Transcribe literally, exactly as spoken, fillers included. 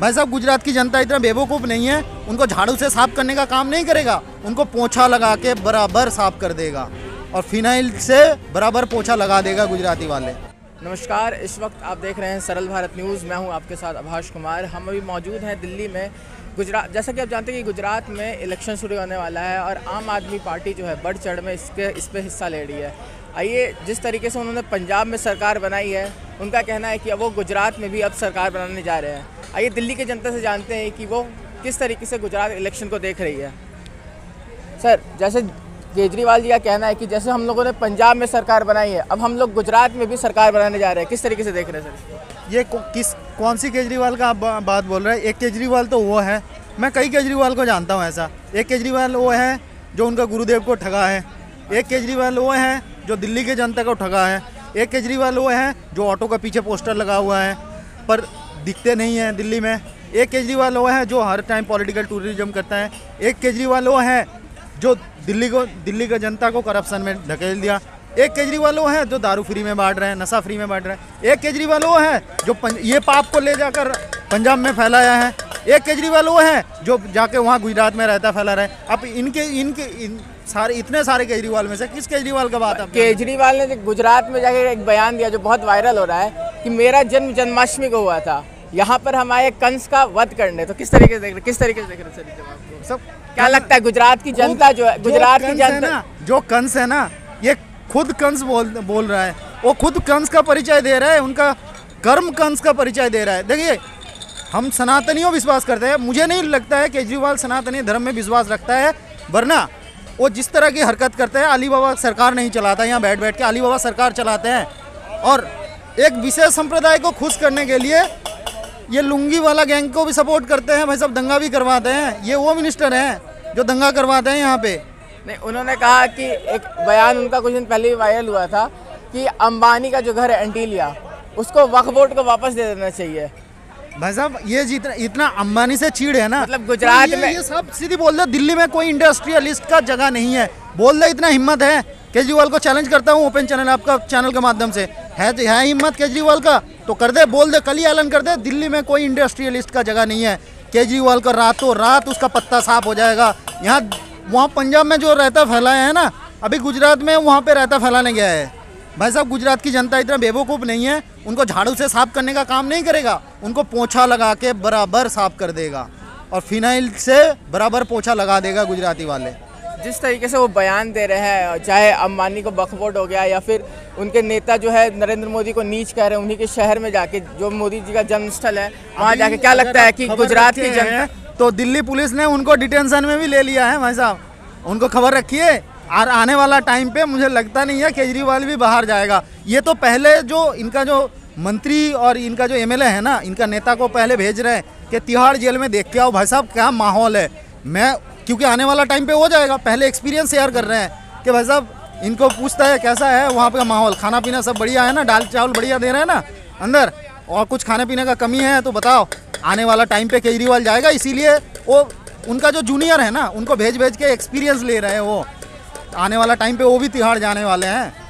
भाई साहब, गुजरात की जनता इतना बेवकूफ़ नहीं है, उनको झाड़ू से साफ करने का काम नहीं करेगा, उनको पोछा लगा के बराबर साफ कर देगा और फिनाइल से बराबर पोछा लगा देगा गुजराती वाले। नमस्कार, इस वक्त आप देख रहे हैं सरल भारत न्यूज़। मैं हूं आपके साथ आभाष कुमार। हम अभी मौजूद हैं दिल्ली में। गुजरात, जैसा कि आप जानते हैं कि गुजरात में इलेक्शन शुरू होने वाला है और आम आदमी पार्टी जो है बढ़ चढ़ में इसके इस पर हिस्सा ले रही है। आइए, जिस तरीके से उन्होंने पंजाब में सरकार बनाई है, उनका कहना है कि अब वो गुजरात में भी अब सरकार बनाने जा रहे हैं। आइए दिल्ली की जनता से जानते हैं कि वो किस तरीके से गुजरात इलेक्शन को देख रही है। सर, जैसे केजरीवाल जी का कहना है कि जैसे हम लोगों ने पंजाब में सरकार बनाई है, अब हम लोग गुजरात में भी सरकार बनाने जा रहे हैं, किस तरीके से देख रहे हैं सर? ये किस कौन सी केजरीवाल का आप बात बोल रहे हैं? एक केजरीवाल तो वो है, मैं कई केजरीवाल को जानता हूँ ऐसा। एक केजरीवाल वो है जो उनका गुरुदेव को ठगा है, एक केजरीवाल वो है जो दिल्ली के जनता को ठगा है, एक केजरीवाल वो है जो ऑटो का पीछे पोस्टर लगा हुआ है पर दिखते नहीं हैं दिल्ली में, एक केजरीवाल वो है जो हर टाइम पॉलिटिकल टूरिज्म करता है, एक केजरीवाल वो है जो दिल्ली को दिल्ली का जनता को करप्शन में ढकेल दिया, एक केजरीवाल वो है जो दारू फ्री में बांट रहे हैं, नशा फ्री में बांट रहे हैं, एक केजरीवाल वो है जो ये पाप को ले जाकर पंजाब में फैलाया है, एक केजरीवाल वो है जो जाके वहाँ गुजरात में रहता फैला रहे। अब इनके इनके इन सारे इतने सारे केजरीवाल में से किस केजरीवाल का बात है? केजरीवाल ने गुजरात में जाकर एक बयान दिया जो बहुत वायरल हो रहा है कि मेरा जन्म जन्माष्टमी को हुआ था, यहाँ पर हम आए कंस का वध करने। तो किस तरीके से देख रहे किस तरीके से देख रहे सर आपको? सब क्या लगता है गुजरात की जनता जो है, गुजरात की जनता जो कंस है ना, ये खुद कंस बोल बोल रहा है, वो खुद कंस का परिचय दे रहा है, उनका कर्म कंस का परिचय दे रहा है। देखिए, हम सनातनियों विश्वास करते हैं, मुझे नहीं लगता है केजरीवाल सनातनी धर्म में विश्वास रखता है, वरना वो जिस तरह की हरकत करते हैं, अली बाबा सरकार नहीं चलाता, यहाँ बैठ बैठ के अली बाबा सरकार चलाते हैं और एक विशेष संप्रदाय को खुश करने के लिए ये लुंगी वाला गैंग को भी सपोर्ट करते हैं। भाई सब दंगा भी करवाते हैं, ये वो मिनिस्टर हैं जो दंगा करवाते हैं यहाँ पे। नहीं, उन्होंने कहा कि एक बयान उनका कुछ दिन पहले वायरल हुआ था कि अंबानी का जो घर है एंटीलिया, उसको वक्फ बोर्ड को वापस दे देना चाहिए। भाई साहब, ये जितना इतना अंबानी से चीड़ है ना, मतलब गुजरात तो ये, में ये सब सीधी बोल दे, दिल्ली में कोई इंडस्ट्रियलिस्ट का जगह नहीं है। बोल दे, इतना हिम्मत है। केजरीवाल को चैलेंज करता हूँ ओपन चैनल, आपका चैनल के माध्यम से, है तो है हिम्मत केजरीवाल का तो कर दे, बोल दे, कल ही ऐलान कर दे, दिल्ली में कोई इंडस्ट्रियलिस्ट का जगह नहीं है। केजरीवाल का रातों रात उसका पत्ता साफ हो जाएगा। यहाँ वहाँ पंजाब में जो रहता फैलाया है ना, अभी गुजरात में वहाँ पे रहता फैलाने गया है। भाई साहब, गुजरात की जनता इतना बेवकूफ़ नहीं है, उनको झाड़ू से साफ करने का काम नहीं करेगा, उनको पोछा लगा के बराबर साफ कर देगा और फिनाइल से बराबर पोछा लगा देगा गुजराती वाले। जिस तरीके से वो बयान दे रहे हैं, चाहे अंबानी को वक्फ बोर्ड हो गया या फिर उनके नेता जो है नरेंद्र मोदी को नीच कह रहे हैं, उन्हीं के शहर में जाके जो मोदी जी का जन्मस्थल है वहाँ जाके, क्या लगता है कि गुजरात की जनता? तो दिल्ली पुलिस ने उनको डिटेंशन में भी ले लिया है। भाई साहब, उनको खबर रखिए, और आने वाला टाइम पे मुझे लगता नहीं है केजरीवाल भी बाहर जाएगा। ये तो पहले जो इनका जो मंत्री और इनका जो एमएलए है ना, इनका नेता को पहले भेज रहे हैं कि तिहाड़ जेल में देख के आओ भाई साहब क्या माहौल है। मैं क्योंकि आने वाला टाइम पे हो जाएगा, पहले एक्सपीरियंस शेयर कर रहे हैं कि भाई साहब इनको पूछता है कैसा है वहाँ पे का माहौल, खाना पीना सब बढ़िया है ना, दाल चावल बढ़िया दे रहे हैं ना अंदर, और कुछ खाने पीने का कमी है तो बताओ। आने वाला टाइम पे केजरीवाल जाएगा, इसीलिए वो उनका जो जूनियर है ना, उनको भेज भेज के एक्सपीरियंस ले रहे हैं वो। आने वाला टाइम पे वो भी तिहाड़ जाने वाले हैं।